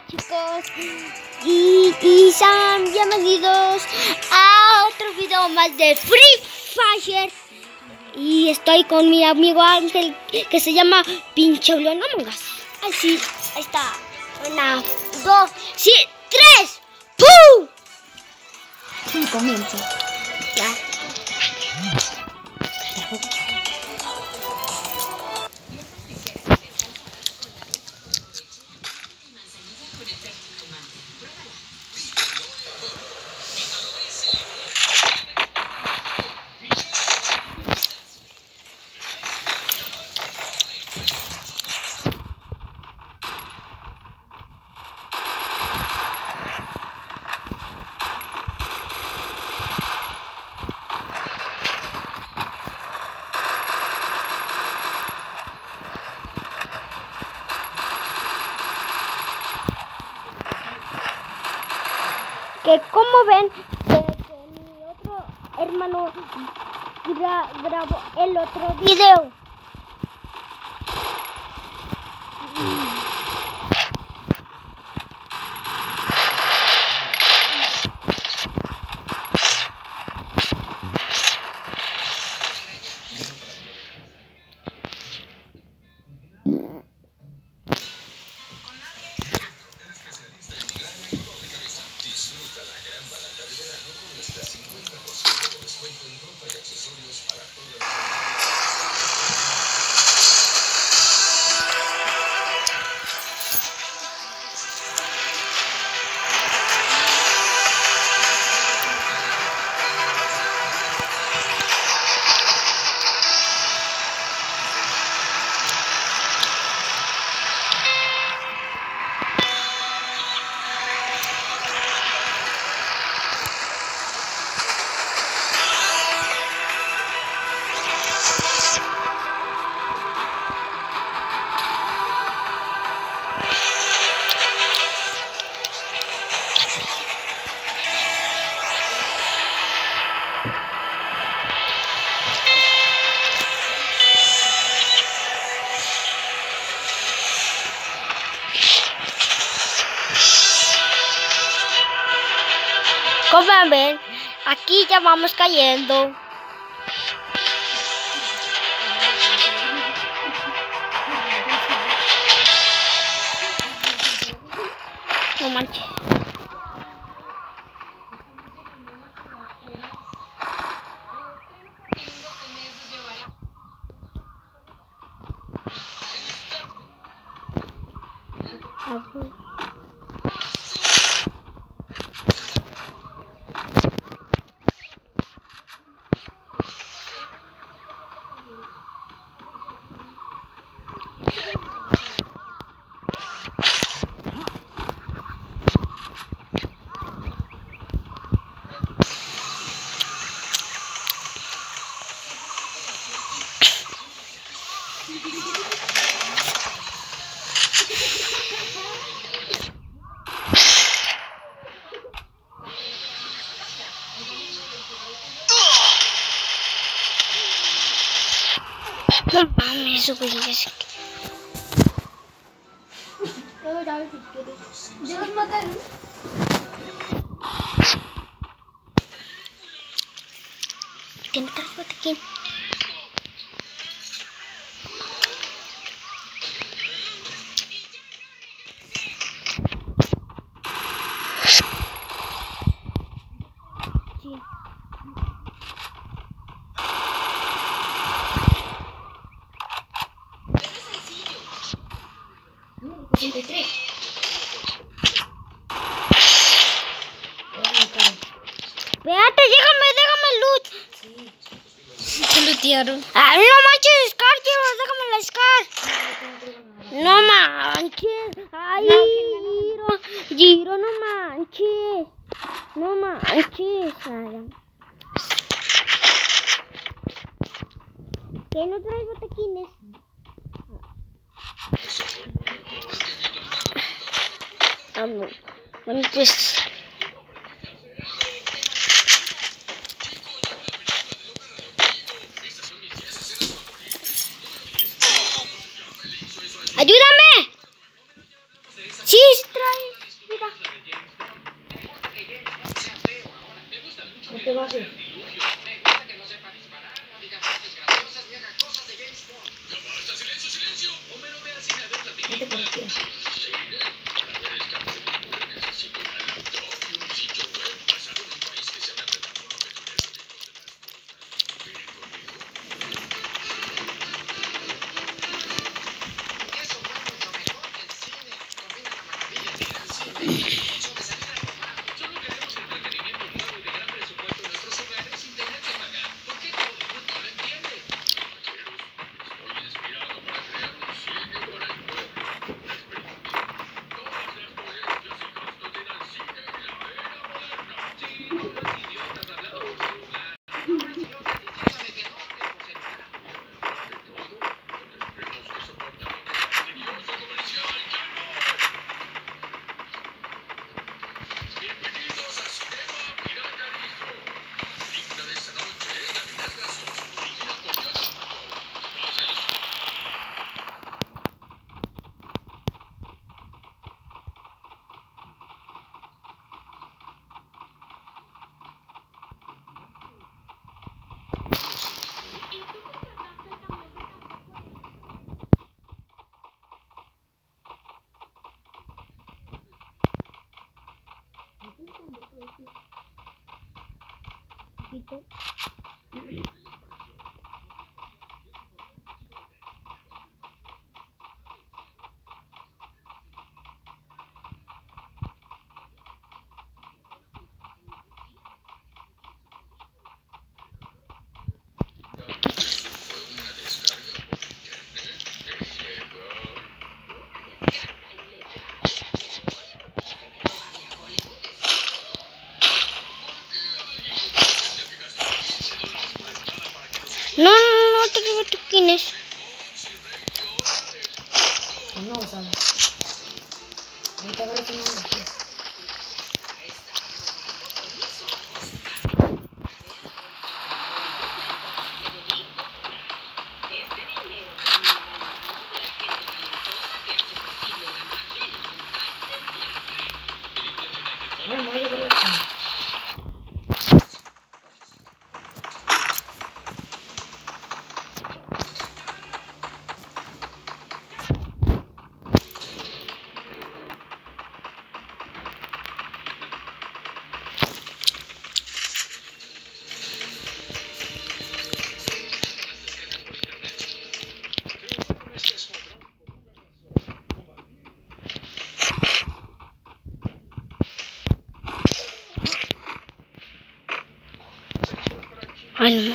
chicos, y sean bienvenidos a otro video más de Free Fire. Y estoy con mi amigo Ángel, que se llama Pinche León Among Us. Así, ahí está. 1, 2, 3. ¡Pum! Sí, comienza. Ya. Que como ven, que mi otro hermano grabó el otro video. Como ven, aquí ya vamos cayendo. No manches. No mames, eso güey, ya sé que... ¿Debes matar? Tiene tres botequín. Sí. Espérate, déjame loot. Sí. Te lootearon. Ah, no manches, Scar, déjame la Scar. No manches. Ay, Giro, no manches. No manches. ¿Qué no traes botequines? Bueno, pues... ¡Ayúdame! Sí, trae. No te digo tú quién es. No, ¿sabes? Ahorita veré quién es. Bueno, voy a ver esto. Ay, no.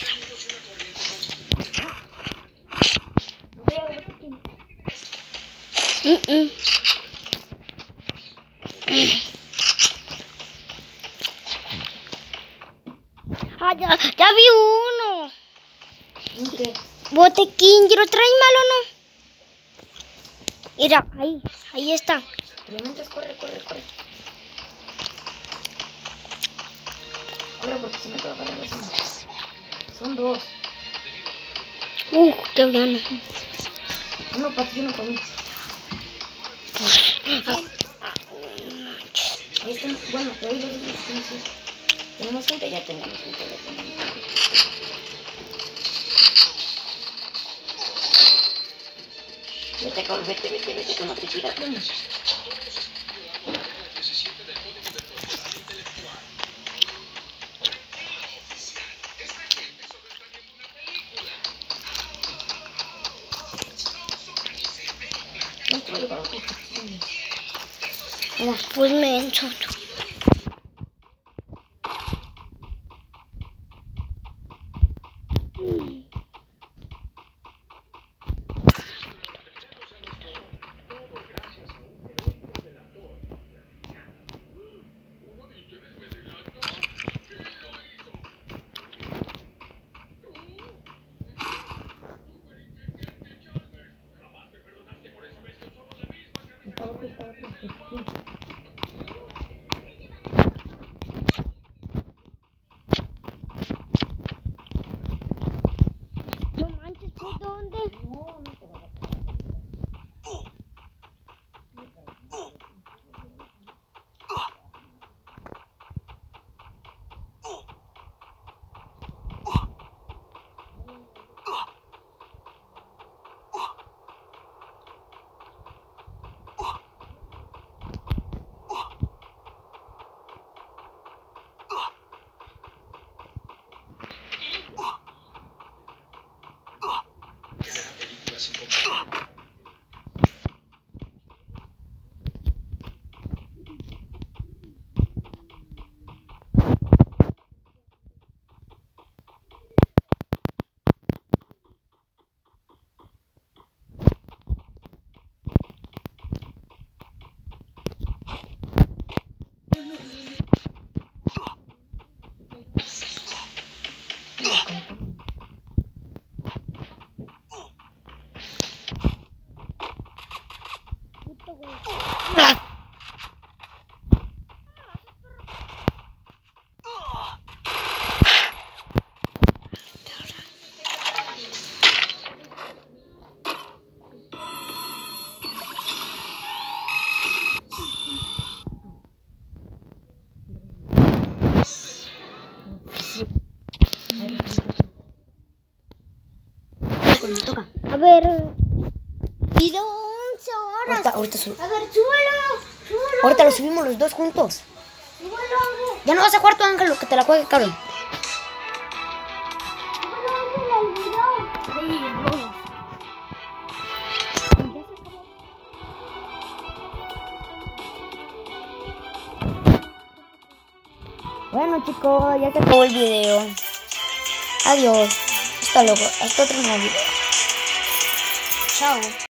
Ah, ya vi uno. ¿Qué? Botequín, ¿lo traes mal o no? Mira, ahí está. Elementos, corre. Corre porque se me acaba de agarrar los. Son dos. Qué bueno. Uno para ti y uno para mí. Ahí están, bueno, pero ahí los dos. Tenemos gente, ya tenemos gente. Vete con la pichita. Pues me encho. No manches, ¿por dónde? Me toca. A ver. Video 11 horas. Ahorita A ver, súbelo. ahorita lo subimos los dos juntos. Súbelo. Ya no vas a jugar tu Ángel, que te la juegue, cabrón. Bueno, chicos, ya se acabó el video. Adiós. Hasta luego. Hasta otro nuevo video. Chao.